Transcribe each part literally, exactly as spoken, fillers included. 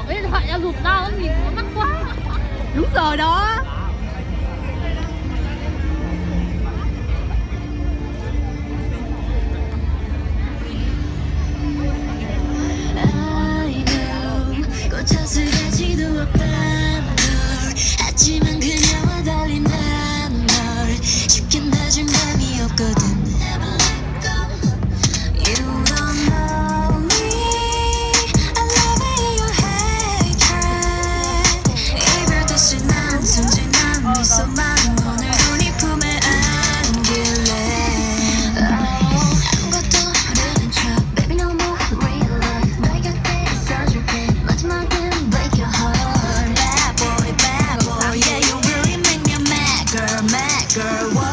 bỏ cái điện thoại ra giùm tao, nhìn nó mắc quá. Đúng giờ đó. 하지만 그녀와 달리 난 널 쉽게 놔줄 맘이 없거든. You don't know me, I love your hatred. 이별 대신 난 순진한 미소만 오늘도 네 품에 안길래 아무것도 모르는 척 Baby no more real love. 너의 곁에 있어줄게. 마지막은 break your heart. Bad boy, bad boy, yeah you really make me a mad girl, mad girl. Whoa.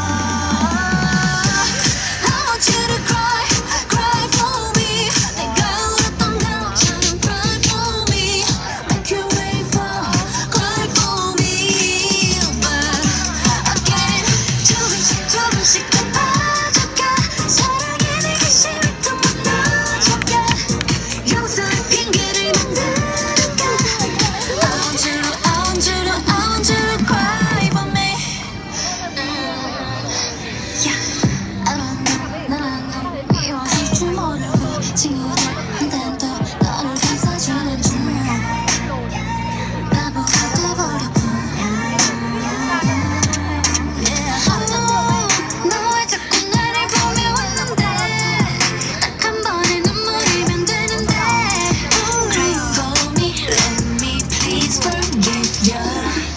I want you to cry, cry for me. 내가 울었던 것처럼 cry for me. Make you wait for, cry for me. But again, 조금씩 조금씩 더 빠져가. 사랑에 내게 심이 더 무너져가. 용서의 핑계를 만들어가. I want you to, I want you to, I want you to cry for me. Yeah, I don't know, 난 안 know. 미워질 줄 모르고 친구들한텐 또 너를 감싸주는 중. 바보가 돼버렸고. Yeah, 너 왜 자꾸 나를 보며 왔는데. 딱 한 번의 눈물이면 되는데. Cry for me, let me please forgive you.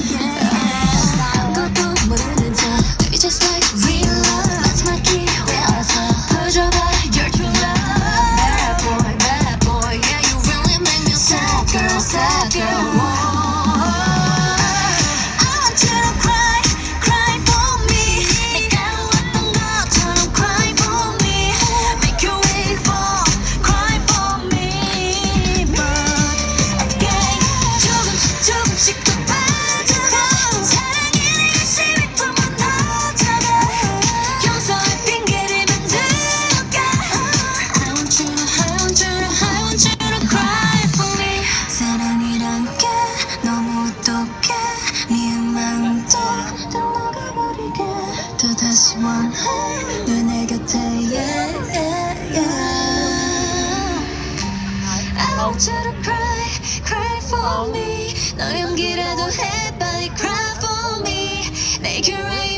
아무것도 모르는 척 Baby just like real love. 마지막 기회 와서 보여줘봐 your true love. Bad boy, bad boy, yeah you really make me sad girl, sad girl. Whoa. I want you to cry, cry for me. 내가 울었던 것처럼 cry for me. Make you wait for, cry for me. But again, 조금씩 조금씩 더 빠져가. 사랑이 내게 심이 더 무너져가. 용서의 핑계를 만들어가. I want you to, I want you to, I want you to cry for me. 사랑이란 게 너무 어떡해. 미움만도 다 녹아버리게. 또 다시 원해 널 내 곁에 yeah, yeah, yeah. I want you to cry, cry for me. 너 연기라도 해 빨리 cry for me. Make it right.